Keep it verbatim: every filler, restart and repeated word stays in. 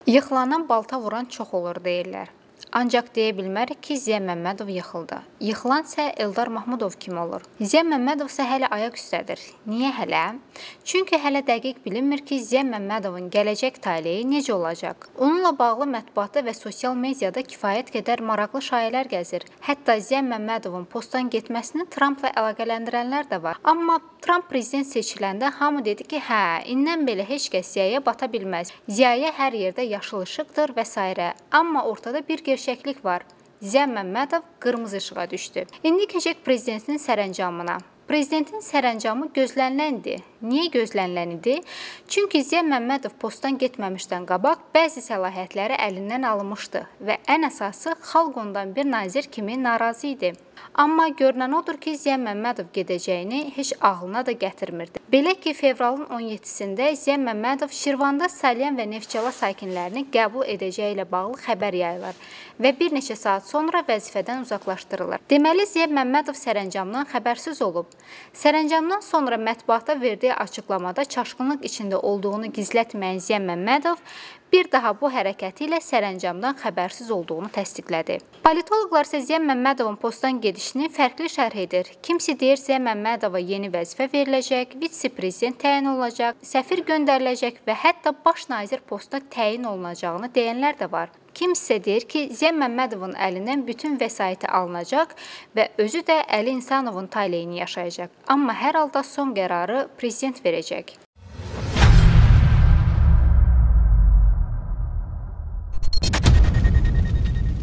Yıxılanan balta vuran çox olur deyirlər. Ancaq deyə bilmərik ki, Ziya Məmmədov yıxıldı. Yıxılan isə Eldar Mahmudov kimi olur. Ziya Məmmədov isə hələ ayaq üstədir. Niyə hələ? Çünki hələ dəqiq bilinmir ki, Ziya Məmmədovun gələcək taleyi necə olacaq. Onunla bağlı mətbuatda və sosial mediada kifayət qədər maraqlı şayələr gəzir. Hətta Ziya Məmmədovun postdan getməsini Trumpla əlaqələndirənlər də var. Amma Trump prezident seçiləndə hamı dedi ki, hə, indən belə heç kəs Ziyaya bata bilməz. Ziyaya hər yerdə yaşıl işıqdır və s. Amma ortada bir gerçəklik var. Ziya Məmmədov qırmızı işığa düşdü. İndi keçək prezidentin sərəncamına. Prezidentin sərəncamı gözləniləndir. Niyə gözlənilən idi? Çünki Ziya Məmmədov postdan getməmişdən qabaq bəzi səlahiyyətləri əlindən alınmışdı və ən əsası xalq ondan bir nazir kimi narazı idi. Amma görünən odur ki, Ziya Məmmədov gedəcəyini heç ağlına da gətirmirdi. Belə ki, fevralın on yeddisində Ziya Məmmədov Şirvanda Salyan və Neftçala sakinlərini qəbul edəcəyi ilə bağlı xəbər yayılır və bir neçə saat sonra vəzifədən uzaqlaşdırılır. Deməli, Ziya Məmmədov sərəncamdan xəbərsiz olub. Sərəncamdan sonra mətbuata verdiyi açıqlamada çaşqınlıq içində olduğunu gizlətməyən Ziya Məmmədov bir daha bu hərəkəti ilə sərəncamdan xəbərsiz olduğunu təsdiqlədi. Politoloqlar isə Ziya Məmmədovun postdan gedişini fərqli şərh edir. Kimisi deyir Ziya Məmmədova yeni vəzifə veriləcək, vitse-prezident təyin olacaq, səfir göndəriləcək və hətta baş nazir postuna təyin olunacağını deyənlər də var. Kimisi isə deyir ki, Ziya Məmmədovun əlindən bütün vəsaiti alınacaq və özü də Əli İnsanovun taleyini yaşayacaq. Amma hər halda son qərarı prezident verəcək.